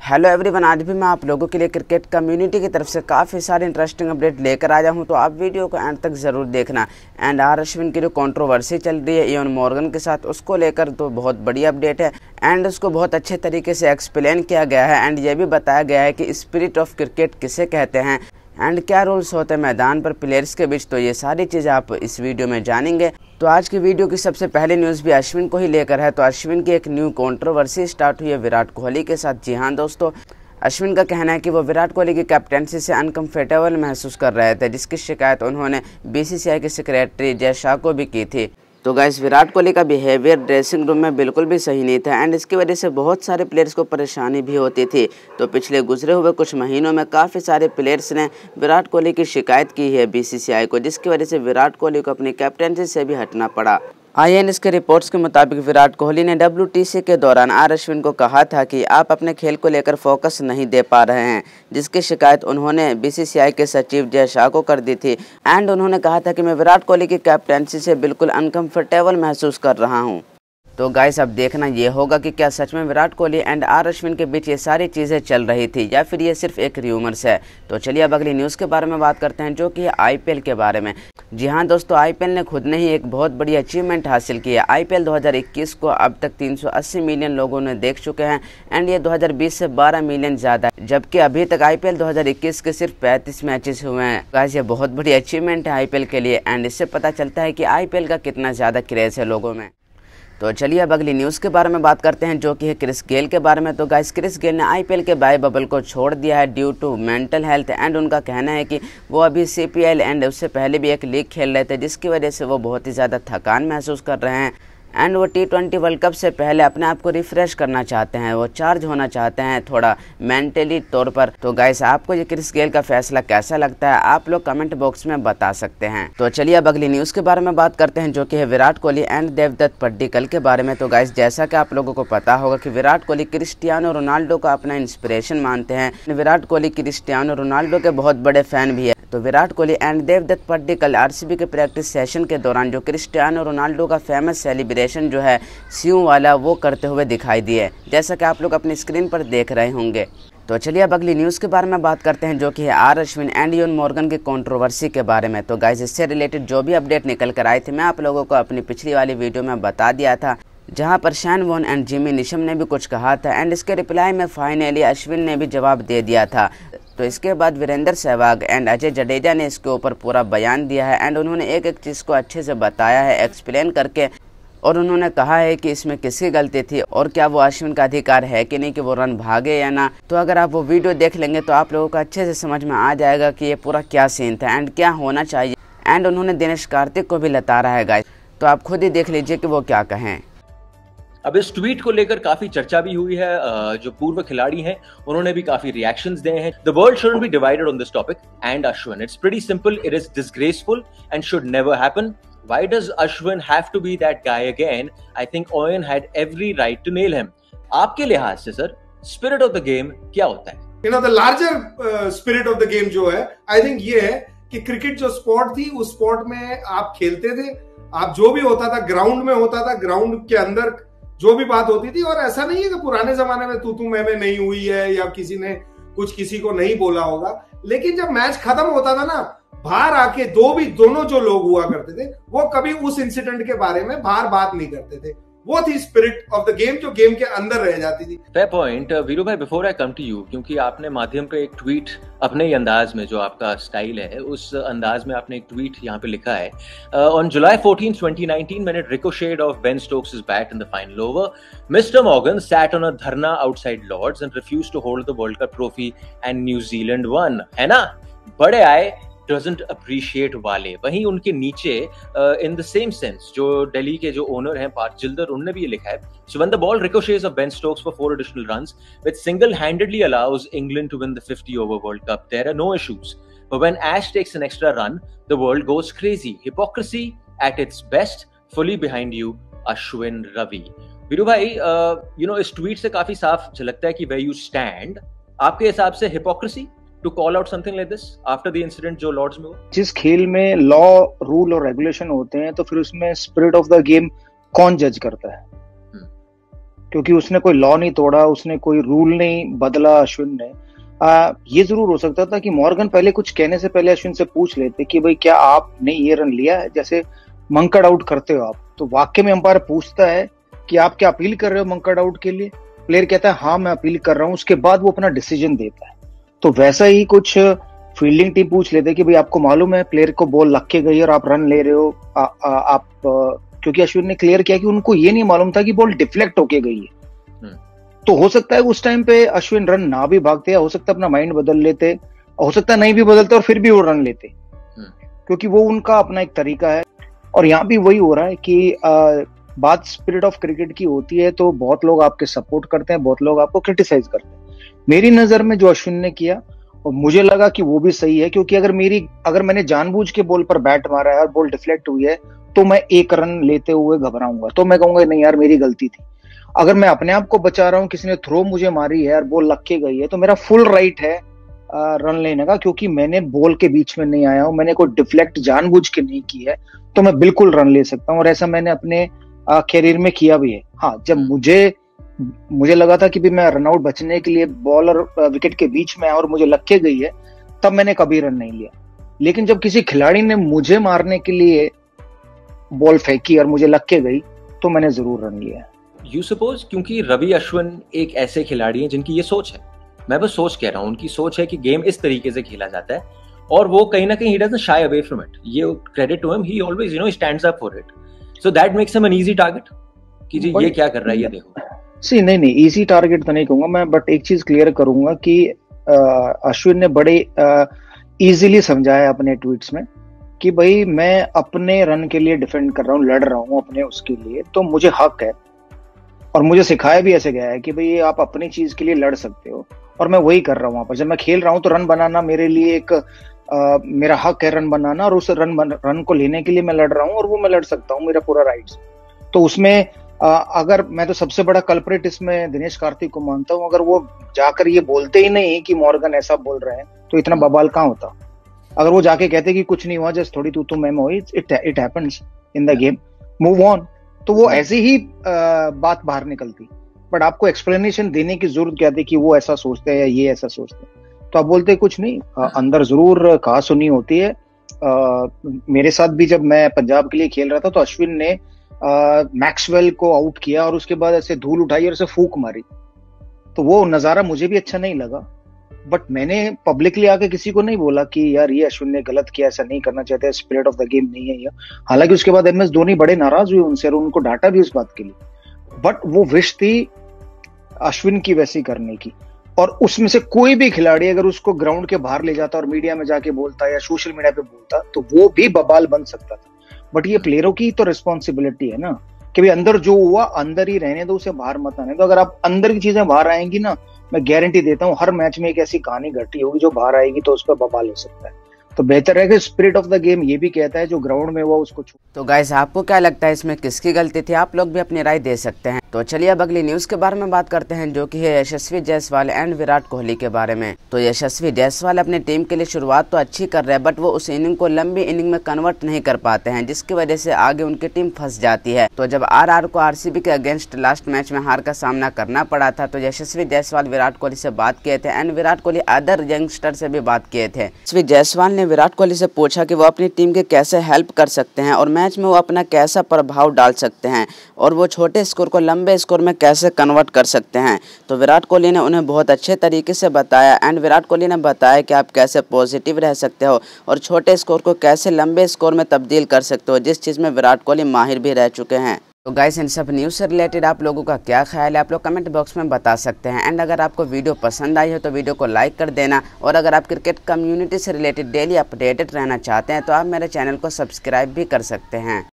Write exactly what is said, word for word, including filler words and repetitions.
Hello everyone, आज भी मैं आप लोगों के लिए क्रिकेट कम्युनिटी की तरफ से काफ़ी सारे इंटरेस्टिंग अपडेट लेकर आया हूं, तो आप वीडियो को एंड तक ज़रूर देखना। एंड आर अश्विन की जो कंट्रोवर्सी चल रही है इयोन मॉर्गन के साथ, उसको लेकर तो बहुत बड़ी अपडेट है एंड उसको बहुत अच्छे तरीके से एक्सप्लेन किया गया है। एंड ये भी बताया गया है कि स्पिरिट ऑफ क्रिकेट किसे कहते हैं एंड क्या रूल्स होते हैं मैदान पर प्लेयर्स के बीच, तो ये सारी चीज़ें आप इस वीडियो में जानेंगे। तो आज की वीडियो की सबसे पहली न्यूज़ भी अश्विन को ही लेकर है। तो अश्विन की एक न्यू कंट्रोवर्सी स्टार्ट हुई है विराट कोहली के साथ। जी हाँ दोस्तों, अश्विन का कहना है कि वो विराट कोहली की कैप्टेंसी से अनकंफर्टेबल महसूस कर रहे थे, जिसकी शिकायत उन्होंने बीसीसीआई के सेक्रेटरी जय शाह को भी की थी। तो गाइस, विराट कोहली का बिहेवियर ड्रेसिंग रूम में बिल्कुल भी सही नहीं था एंड इसकी वजह से बहुत सारे प्लेयर्स को परेशानी भी होती थी। तो पिछले गुजरे हुए कुछ महीनों में काफ़ी सारे प्लेयर्स ने विराट कोहली की शिकायत की है बीसीसीआई को, जिसकी वजह से विराट कोहली को अपनी कैप्टेंसी से भी हटना पड़ा। आईएनएस के रिपोर्ट्स के मुताबिक विराट कोहली ने डब्ल्यूटीसी के दौरान आर अश्विन को कहा था कि आप अपने खेल को लेकर फोकस नहीं दे पा रहे हैं, जिसकी शिकायत उन्होंने बीसीसीआई के सचिव जय शाह को कर दी थी। एंड उन्होंने कहा था कि मैं विराट कोहली की कैप्टेंसी से बिल्कुल अनकंफर्टेबल महसूस कर रहा हूं। तो गाइस, अब देखना ये होगा कि क्या सच में विराट कोहली एंड आर अश्विन के बीच ये सारी चीज़ें चल रही थी या फिर ये सिर्फ एक र्यूमर्स है। तो चलिए अब अगली न्यूज़ के बारे में बात करते हैं, जो कि है आईपीएल के बारे में। जी हाँ दोस्तों, आईपीएल ने खुद ने ही एक बहुत बड़ी अचीवमेंट हासिल की है। आईपीएल दो हज़ार इक्कीस को अब तक तीन सौ अस्सी मिलियन लोगों ने देख चुके हैं एंड ये दो हज़ार बीस से बारह मिलियन ज़्यादा है, जबकि अभी तक आईपीएल दो हज़ार इक्कीस के सिर्फ पैंतीस मैचेस हुए हैं। गाइस, ये बहुत बड़ी अचीवमेंट है आईपीएल के लिए एंड इससे पता चलता है कि आईपीएल का कितना ज़्यादा क्रेज़ है लोगों में। तो चलिए अब अगली न्यूज़ के बारे में बात करते हैं, जो कि है क्रिस गेल के बारे में। तो गाइस, क्रिस गेल ने आईपीएल के बाय बबल को छोड़ दिया है due to mental health and उनका कहना है कि वो अभी सीपीएल एंड उससे पहले भी एक लीग खेल रहे थे, जिसकी वजह से वो बहुत ही ज़्यादा थकान महसूस कर रहे हैं एंड वो टी ट्वेंटी वर्ल्ड कप से पहले अपने आप को रिफ्रेश करना चाहते हैं, वो चार्ज होना चाहते हैं थोड़ा मेंटली तौर पर। तो गाइस, आपको ये क्रिस गेल का फैसला कैसा लगता है, आप लोग कमेंट बॉक्स में बता सकते हैं। तो चलिए अब अगली न्यूज़ के बारे में बात करते हैं, जो कि है विराट कोहली एंड देवदत्त पड्डीकल के बारे में। तो गाइस, जैसा कि आप लोगों को पता होगा कि विराट कोहली क्रिस्टियानो रोनाल्डो का अपना इंस्पिरेशन मानते हैं। विराट कोहली क्रिस्टियानो रोनाल्डो के बहुत बड़े फैन भी है। तो विराट कोहली एंड देवदत्त पड्डीकल आरसीबी के प्रैक्टिस सेशन के दौरान जो क्रिस्टियानो रोनाल्डो का फेमस सेलिब्रेशन जो है स्यू वाला, वो करते हुए दिखाई दिए, जैसा कि आप लोग अपनी स्क्रीन पर देख रहे होंगे। तो चलिए अब अगली न्यूज़ के बारे में बात करते हैं, जो कि है R Ashwin and Eoin Morgan की कंट्रोवर्सी के बारे में। तो गाइस, इससे रिलेटेड जो भी अपडेट निकल कर आई थी मैं आप लोगों को अपनी पिछली वाली वीडियो में बता दिया था, जहां पर Shane Warne and Jimmy Neesham ने भी कुछ कहा था एंड इसके रिप्लाई में फाइनली अश्विन ने भी जवाब दे दिया था। तो इसके बाद वीरेंद्र सहवाग एंड अजय जडेजा ने इसके ऊपर पूरा बयान दिया है एंड उन्होंने एक एक चीज़ को अच्छे से बताया है एक्सप्लेन करके, और उन्होंने कहा है कि इसमें किसकी गलती थी और क्या वो अश्विन का अधिकार है कि नहीं कि वो रन भागे या ना। तो अगर आप वो वीडियो देख लेंगे तो आप लोगों को अच्छे से समझ में आ जाएगा कि ये पूरा क्या सीन था एंड क्या होना चाहिए। एंड उन्होंने दिनेश कार्तिक को भी लताड़ा है गाइस, तो आप खुद ही देख लीजिए कि वो क्या कहें। अब इस ट्वीट को लेकर काफी चर्चा भी हुई है, जो पूर्व खिलाड़ी हैं उन्होंने भी काफी रिएक्शंस दिए हैं। The world shouldn't be divided on this topic and Ashwin, it's pretty simple, it is disgraceful and should never happen. Why does Ashwin have to be that guy again? I think Owen had every right to nail him. आपके लिहाज से sir spirit of the game क्या होता है? You know, the larger spirit of the game जो है, I think ये है कि क्रिकेट जो स्पोर्ट थी, उस स्पोर्ट में आप खेलते थे, आप जो भी होता था ग्राउंड में होता था, ग्राउंड के अंदर जो भी बात होती थी। और ऐसा नहीं है कि पुराने जमाने में तू तू मैं मैं नहीं हुई है या किसी ने कुछ किसी को नहीं बोला होगा, लेकिन जब मैच खत्म होता था ना, बाहर आके दो भी दोनों जो लोग हुआ करते थे वो कभी उस इंसिडेंट के बारे में बाहर बात नहीं करते थे। वो थी स्पिरिट ऑफ द गेम, जो गेम के अंदर रह जाती थी। फेयर पॉइंट वीरू भाई, before I come to you, क्योंकि आपने माध्यम पे एक ट्वीट अपने ही अंदाज में, जो आपका स्टाइल है उस अंदाज में आपने एक ट्वीट यहाँ पे लिखा है, on July fourteenth twenty nineteen when it ricocheted off Ben Stokes bat in the final over, mister Morgan sat on a dharna outside Lord's and refused to hold the World Cup trophy and New Zealand won. है ना, बड़े आए doesn't appreciate वाले। वहीं उनके नीचे in the same sense जो दिल्ली के जो ओनर हैं पार्थ जिल्दर, उन्होंने भी ये लिखा है, so when the ball ricochets of Ben Stokes for four additional runs which single-handedly allows England to win the fifty over World Cup, there are no issues, but when Ash takes an extra run the world goes crazy. Hypocrisy at its best, fully behind you, Ashwin Ravi. Veeru भाई, you know इस tweet से काफी साफ झलकता है कि where you stand, आपके हिसाब से hypocrisy to call out something like this after the incident जो लॉर्ड्स में हुआ? जिस खेल में लॉ, रूल और रेगुलेशन होते हैं, तो फिर उसमें स्पिरिट ऑफ द गेम कौन जज करता है? क्योंकि उसने कोई लॉ नहीं तोड़ा, उसने कोई रूल नहीं बदला अश्विन ने। आ, ये जरूर हो सकता था कि मॉर्गन पहले कुछ कहने से पहले अश्विन से पूछ लेते कि भाई क्या आपने ये रन लिया है, जैसे मंकड आउट करते हो आप, तो वाकई में अंपायर पूछता है कि आप क्या अपील कर रहे हो मंकड आउट के लिए, प्लेयर कहता है हाँ मैं अपील कर रहा हूँ, उसके बाद वो अपना डिसीजन देता है। तो वैसा ही कुछ फील्डिंग टीम पूछ लेते कि भाई आपको मालूम है प्लेयर को बॉल लग के गई और आप रन ले रहे हो, आ, आ, आप आ, क्योंकि अश्विन ने क्लियर किया कि उनको ये नहीं मालूम था कि बॉल डिफ्लेक्ट होके गई है। तो हो सकता है उस टाइम पे अश्विन रन ना भी भागते, हो सकता है अपना माइंड बदल लेते, हो सकता है नहीं भी बदलते और फिर भी वो रन लेते, क्योंकि वो उनका अपना एक तरीका है। और यहाँ भी वही हो रहा है कि आ, बात स्पिरिट ऑफ क्रिकेट की होती है तो बहुत लोग आपके सपोर्ट करते हैं, बहुत लोग आपको क्रिटिसाइज करते हैं। मेरी नजर में जो अश्विन ने किया और मुझे लगा कि वो भी सही है, क्योंकि अगर मेरी अगर मैंने जानबूझ के बॉल पर बैट मारा है और बॉल डिफ्लेक्ट हुई है तो मैं एक रन लेते हुए घबराऊंगा, तो मैं कहूंगा नहीं यार मेरी गलती थी। अगर मैं अपने आप को बचा रहा हूँ, किसी ने थ्रो मुझे मारी है और बॉल लग के गई है, तो मेरा फुल राइट है आ, रन लेने का, क्योंकि मैंने बॉल के बीच में नहीं आया हूं, मैंने कोई डिफ्लेक्ट जानबूझ के नहीं की है, तो मैं बिल्कुल रन ले सकता हूँ। और ऐसा मैंने अपने कैरियर में किया भी है। हाँ, जब मुझे मुझे लगा था कि भी मैं रनआउट बचने के लिए बॉल और विकेट के बीच में और मुझे लग के गई है, तब मैंने कभी रन नहीं लिया। लेकिन जब किसी खिलाड़ी ने मुझे मारने के लिए बॉल फेंकी और मुझे लग के गई, तो मैंने जरूर रन लिया। यू सपोज, क्योंकि रवि अश्विन एक ऐसे खिलाड़ी हैं जिनकी ये सोच है, मैं बस सोच कह रहा हूँ, उनकी सोच है कि गेम इस तरीके से खेला जाता है और वो कहीं ना कहीं he doesn't shy away from it. ये credit to him, he always you know stands up for it, so that makes him an easy target कि जी ये क्या कर रहा है ये देखो। सी नहीं नहीं इजी टारगेट तो नहीं कहूंगा मैं, बट एक चीज क्लियर करूंगा कि अश्विन ने बड़े इजीली समझाया अपने ट्वीट्स में कि भाई मैं अपने रन के लिए डिफेंड कर रहा हूँ, लड़ रहा हूँ अपने उसके लिए, तो मुझे हक है। और मुझे सिखाया भी ऐसे गया है कि भाई आप अपनी चीज के लिए लड़ सकते हो, और मैं वही कर रहा हूँ वहां पर। जब मैं खेल रहा हूँ तो रन बनाना मेरे लिए एक आ, मेरा हक है रन बनाना, और उस रन रन को लेने के लिए मैं लड़ रहा हूँ और वो मैं लड़ सकता हूँ, मेरा पूरा राइट्स। तो उसमें आ, अगर मैं तो सबसे बड़ा कल्प्रिट इसमें दिनेश कार्तिक को मानता हूँ। अगर वो जाकर ये बोलते ही नहीं कि मॉर्गन ऐसा बोल रहे हैं तो इतना बवाल कहाँ होता। अगर वो जाके कहते कि कुछ नहीं हुआ, जस्ट थोड़ी तू तुम मैम हुई, it it happens in the game, move on, तो वो ऐसी ही आ, बात बाहर निकलती। बट आपको एक्सप्लेनेशन देने की जरूरत क्या थी कि वो ऐसा सोचते हैं या ये ऐसा सोचते हैं, तो आप बोलते कुछ नहीं, आ, अंदर जरूर कहा सुनी होती है। आ, मेरे साथ भी जब मैं पंजाब के लिए खेल रहा था तो अश्विन ने मैक्सवेल को आउट किया और उसके बाद ऐसे धूल उठाई और ऐसे फूंक मारी, तो वो नजारा मुझे भी अच्छा नहीं लगा। बट मैंने पब्लिकली आके किसी को नहीं बोला कि यार ये अश्विन ने गलत किया, ऐसा नहीं करना चाहते, स्पिरिट ऑफ द गेम नहीं है ये। हालांकि उसके बाद एम एस धोनी बड़े नाराज हुए उनसे और उनको डांटा भी उस बात के लिए। बट वो विश थी अश्विन की वैसी करने की, और उसमें से कोई भी खिलाड़ी अगर उसको ग्राउंड के बाहर ले जाता और मीडिया में जाके बोलता या सोशल मीडिया पे बोलता तो वो भी बवाल बन सकता था। बट ये प्लेयरों की तो रिस्पॉन्सिबिलिटी है ना कि भाई अंदर जो हुआ अंदर ही रहने दो, उसे बाहर मत आने दो। अगर आप अंदर की चीजें बाहर आएंगी ना, मैं गारंटी देता हूँ हर मैच में एक ऐसी कहानी घटी होगी जो बाहर आएगी तो उस पर बवाल हो सकता है। तो बेहतर है कि स्पिरिट ऑफ द गेम ये भी कहता है जो ग्राउंड में हुआ उसको छू। तो गाइस आपको क्या लगता है इसमें किसकी गलती थी? आप लोग भी अपनी राय दे सकते हैं। तो चलिए अब अगली न्यूज के बारे में बात करते हैं, जो कि है यशस्वी जायसवाल एंड विराट कोहली के बारे में। तो यशस्वी जायसवाल अपनी टीम के लिए शुरुआत तो अच्छी कर रहे हैं, बट वो उस इनिंग को लंबी इनिंग में कन्वर्ट नहीं कर पाते हैं, जिसकी वजह से आगे उनकी टीम फंस जाती है। तो जब आर आर को आरसीबी के अगेंस्ट लास्ट मैच में हार का सामना करना पड़ा था, तो यशस्वी जायसवाल विराट कोहली से बात किए थे and Virat Kohli other youngster से भी बात किए थे। यशस्वी जायसवाल ने विराट कोहली से पूछा कि वो अपनी टीम के कैसे हेल्प कर सकते हैं और मैच में वो अपना कैसा प्रभाव डाल सकते हैं और वो छोटे स्कोर को लंबे स्कोर में कैसे कन्वर्ट कर सकते हैं। तो विराट कोहली ने उन्हें बहुत अच्छे तरीके से बताया एंड विराट कोहली ने बताया कि आप कैसे पॉजिटिव रह सकते हो और छोटे स्कोर को कैसे लंबे स्कोर में तब्दील कर सकते हो, जिस चीज़ में विराट कोहली माहिर भी रह चुके हैं। तो गाइस इन सब न्यूज़ से रिलेटेड आप लोगों का क्या ख्याल है, आप लोग कमेंट बॉक्स में बता सकते हैं। एंड अगर आपको वीडियो पसंद आई हो तो वीडियो को लाइक कर देना, और अगर आप क्रिकेट कम्युनिटी से रिलेटेड डेली अपडेटेड रहना चाहते हैं तो आप मेरे चैनल को सब्सक्राइब भी कर सकते हैं।